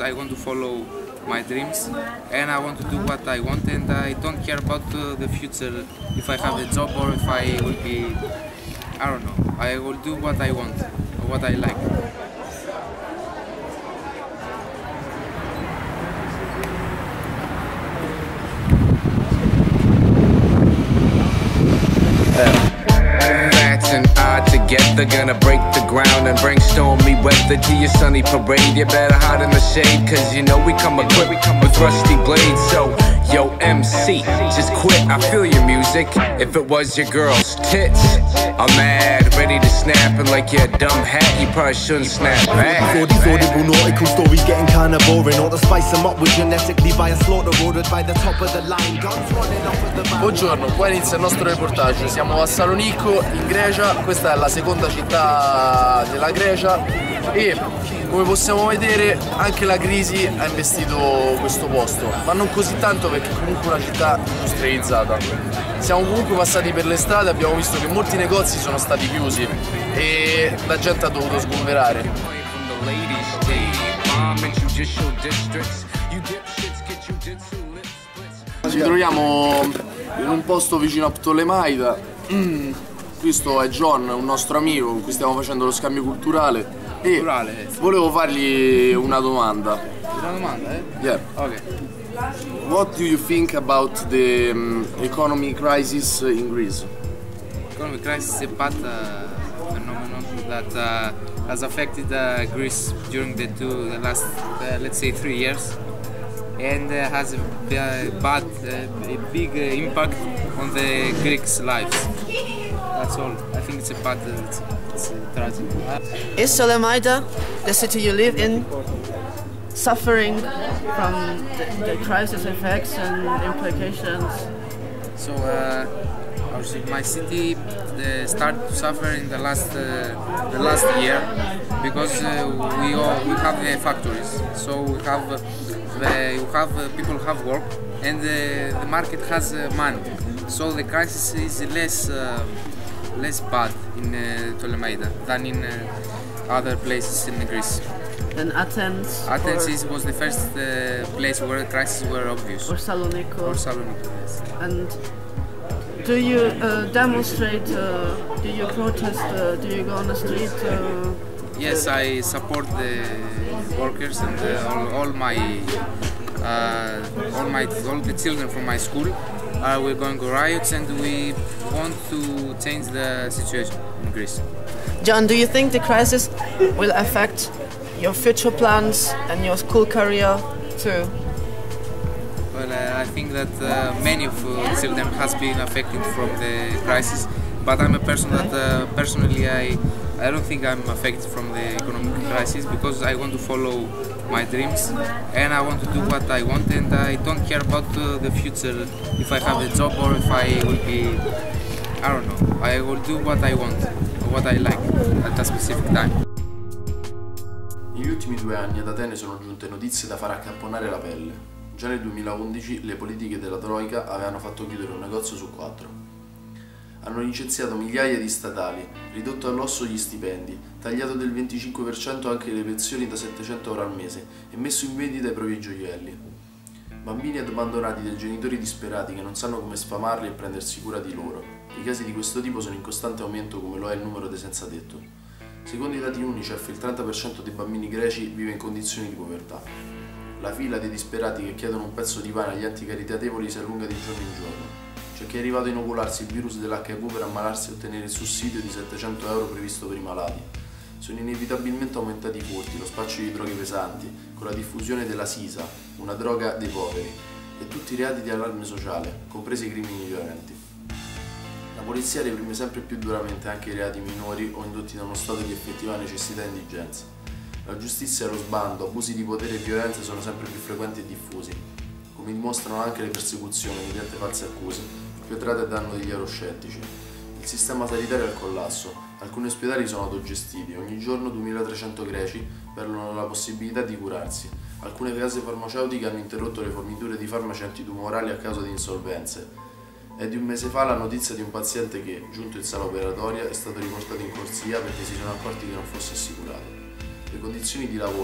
I want to follow my dreams, and I want to do what I want, and I don't care about the future, if I have a job or if I will be, I don't know. I will do what I want, or what I like. And I together gonna break the ground and bring stormy weather to your sunny parade. You better hide in the shade, cause you know we come equipped with rusty blades. So, yo MC, just quit, I feel your music. If it was your girl's tits, I'm mad, ready to snap, and like your dumb hat, you probably shouldn't snap back. These audible nautical stories getting kinda boring. Ought to spice them up with genetically biased slaughter ordered by the top of the line. Guns running off of the back. Buongiorno, qua inizia il nostro reportage. Siamo a Salonicco, in Grecia. Questa è la seconda città della Grecia e come possiamo vedere anche la crisi ha investito questo posto, ma non così tanto perché è comunque una città industrializzata. Siamo comunque passati per le strade, abbiamo visto che molti negozi sono stati chiusi e la gente ha dovuto sgomberare. Ci troviamo in un posto vicino a Ptolemaida. Questo è John, un nostro amico con cui stiamo facendo lo scambio culturale e volevo fargli una domanda. Una domanda, eh? Yeah. Okay. What do you think about the economic crisis in Greece? Economic crisis is a bad phenomenon that has affected Greece during the last, let's say, 3 years, and has a big impact on the Greeks' lives. That's all. I think it's a bad, it's tragic. Is Ptolemaida, the city you live in, suffering from the crisis effects and implications? So, my city started to suffer in the last year because we have the factories. So we have people have work, and the market has money. So the crisis is less bad in Ptolemaida than in other places in Greece. And Athens? Athens was the first place where the crises were obvious. Or Salonicco? Or Salonicco, yes. And do you demonstrate, do you protest, do you go on the street? Yes, I support the workers and all the children from my school. We're going to riots and we want to change the situation in Greece. John, do you think the crisis will affect your future plans and your school career too? Well, I think that many of children has been affected from the crisis, but I'm a person that personally I don't think I'm affected from the economic crisis because I want to follow my dreams and I want to do what I want, and I don't care about the future, if I have a job or if I will be, I don't know. I will do what I want, or what I like at a specific time. Negli ultimi 2 anni ad Atene sono giunte notizie da far accapponare la pelle. Già nel 2011 le politiche della Troika avevano fatto chiudere un negozio su 4. Hanno licenziato migliaia di statali, ridotto all'osso gli stipendi, tagliato del 25% anche le pensioni da 700 euro al mese e messo in vendita i propri gioielli. Bambini abbandonati dai genitori disperati che non sanno come sfamarli e prendersi cura di loro. I casi di questo tipo sono in costante aumento, come lo è il numero dei senza tetto. Secondo i dati Unicef, il 30% dei bambini greci vive in condizioni di povertà. La fila dei disperati che chiedono un pezzo di pane agli anticaritatevoli si allunga di giorno in giorno. C'è chi è arrivato a inocularsi il virus dell'HIV per ammalarsi e ottenere il sussidio di 700 euro previsto per i malati. Sono inevitabilmente aumentati i furti, lo spaccio di droghe pesanti, con la diffusione della Sisa, una droga dei poveri, e tutti i reati di allarme sociale, compresi i crimini violenti. La polizia reprime sempre più duramente anche i reati minori o indotti da uno stato di effettiva necessità e indigenza. La giustizia e lo sbando, abusi di potere e violenze sono sempre più frequenti e diffusi, come dimostrano anche le persecuzioni mediante false accuse, perpetrate a danno degli euroscettici. Il sistema sanitario è al collasso, alcuni ospedali sono autogestiti, ogni giorno 2300 greci perdono la possibilità di curarsi, alcune case farmaceutiche hanno interrotto le forniture di farmaci antitumorali a causa di insolvenze. È di un mese fa la notizia di un paziente che, giunto in sala operatoria, è stato riportato in corsia perché si sono accorti che non fosse assicurato. Le condizioni di lavoro,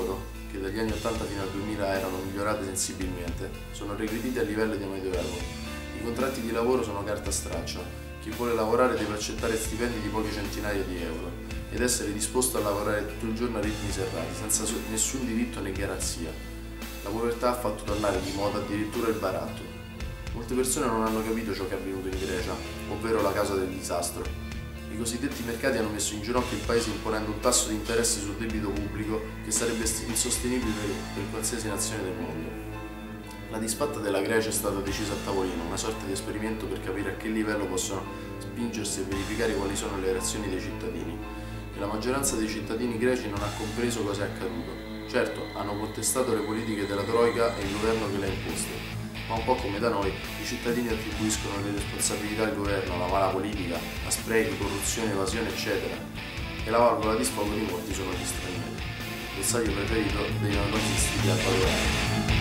che dagli anni 80 fino al 2000 erano migliorate sensibilmente, sono regredite a livello di medioevo. I contratti di lavoro sono carta straccia. Chi vuole lavorare deve accettare stipendi di poche centinaia di euro ed essere disposto a lavorare tutto il giorno a ritmi serrati, senza nessun diritto né garanzia. La povertà ha fatto tornare di moda addirittura il baratto. Molte persone non hanno capito ciò che è avvenuto in Grecia, ovvero la causa del disastro. I cosiddetti mercati hanno messo in ginocchio il paese imponendo un tasso di interesse sul debito pubblico che sarebbe insostenibile per qualsiasi nazione del mondo. La disfatta della Grecia è stata decisa a tavolino, una sorta di esperimento per capire a che livello possono spingersi e verificare quali sono le reazioni dei cittadini. E la maggioranza dei cittadini greci non ha compreso cosa è accaduto. Certo, hanno contestato le politiche della Troika e il governo che le ha imposte, ma un po' come da noi, i cittadini attribuiscono le responsabilità al governo, alla mala politica, a sprechi, corruzione, evasione, eccetera. E la valvola di sfogo di molti sono gli stranieri. Il bersaglio preferito dei neonazisti di Alfa Romeo.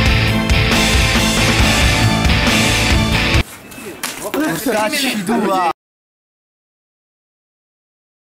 Cacci tua!